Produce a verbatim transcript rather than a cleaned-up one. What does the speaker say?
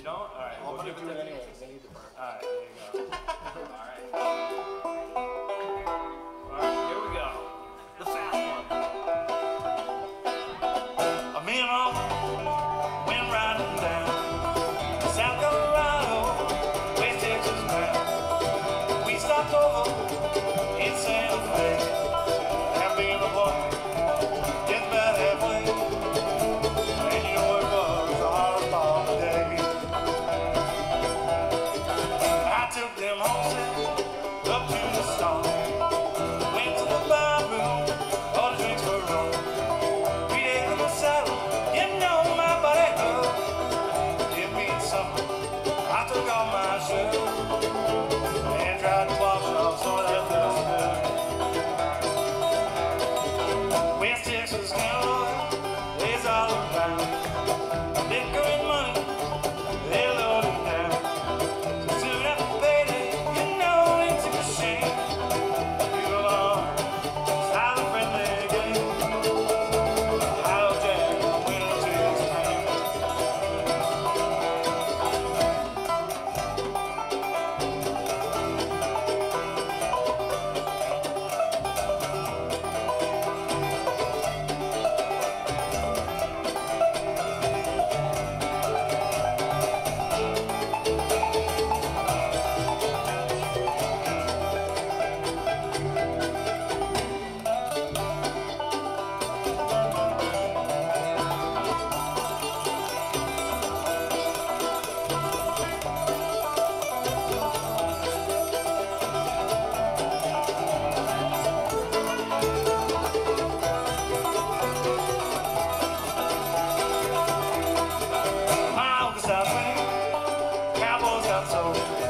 You don't? All right. I'm We'll gonna give do it it to anyway. I need the burn. All right. There you go. All right. All right. Here we go. The fast one. Me and Mom went riding down South Colorado, West Texas bound. We stopped over in Santa Fe. That being the boy, just about halfway. And you know it was a hard fall day. I took them horses up to the start. Went to the bar room, all the drinks were wrong. Three days in the saddle, you know my body hurt. It means something. I took off my shirt and tried to wash off some of that dust dirt. West Texas cowboy lays all around. Liquor and money, they load it down. So soon after payday, you know it's a shame. People are silent friendly game. How Jack went to his town. My uncle's out swinging, cowboys out sold.